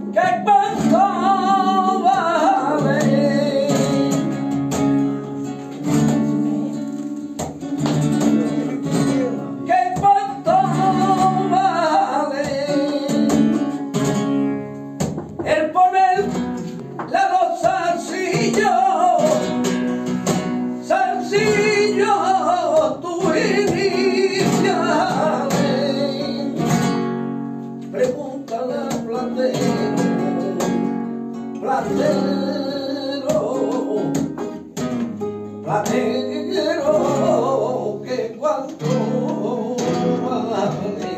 que cuánto vale, que cuánto vale el poner los zarcillos tus iniciales. Pregúntale al platero, que cuánto vale.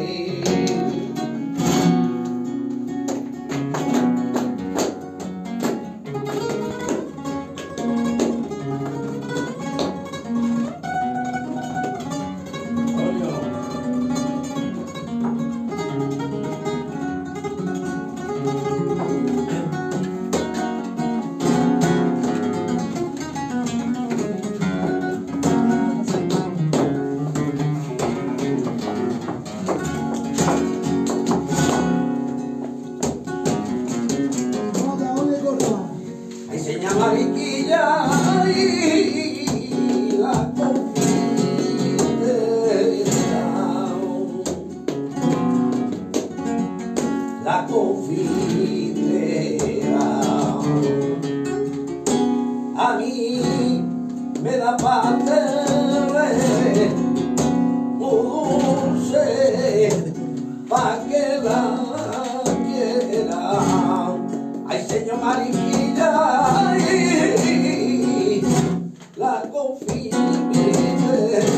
Enseña mariquilla y la confitera, a mí me da pasteles muy dulce pa' que la quiera. Ay, señor mariquilla y la confitera.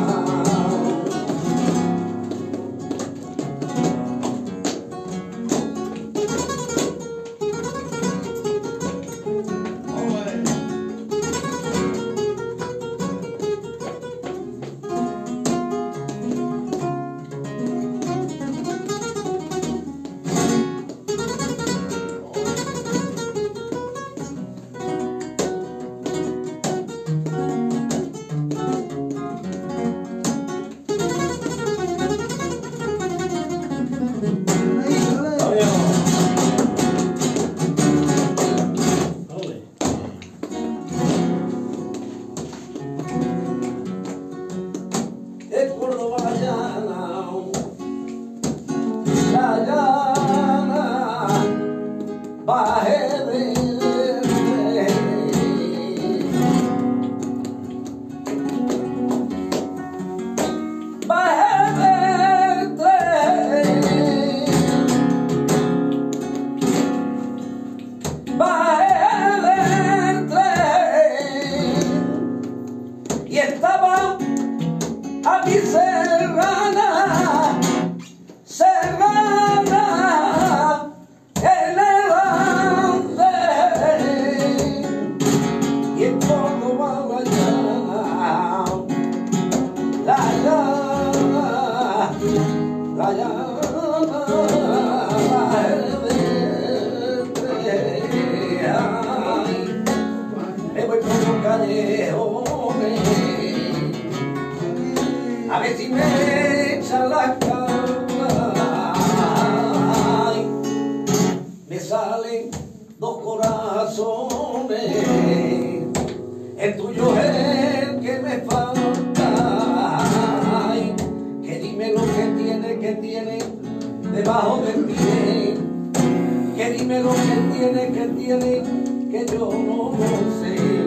Bajé del tren, bajé del tren, bajé del tren y estaba a mi serrana, serrana. La llama me voy por los callejones a ver si me echan la cama. Me salen dos corazones, el tuyo es el que me falta. Que tiene debajo del pie, que dime lo que tiene, que yo no lo sé.